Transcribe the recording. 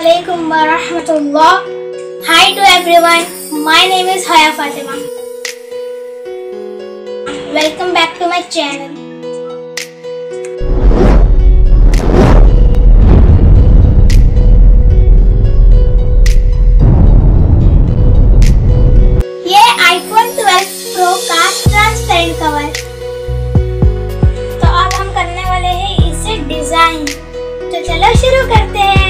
Assalamualaikum warahmatullah. Hi to everyone. My name is Haya Fatima. Welcome back to my channel. ये iPhone 12 Pro का transparent cover. तो अब हम करने वाले हैं इसे डिजाइन। तो चलो शुरू करते हैं।